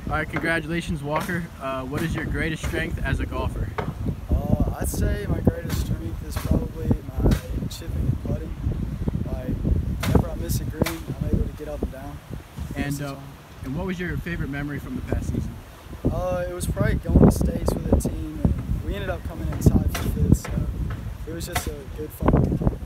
All right, congratulations, Walker. What is your greatest strength as a golfer? I'd say my greatest strength is probably my chipping and putting. Like, whenever I miss a green, I'm able to get up and down. And what was your favorite memory from the past season? It was probably going to states with a team, and we ended up coming in tied for fifth, so it was just a good fun weekend.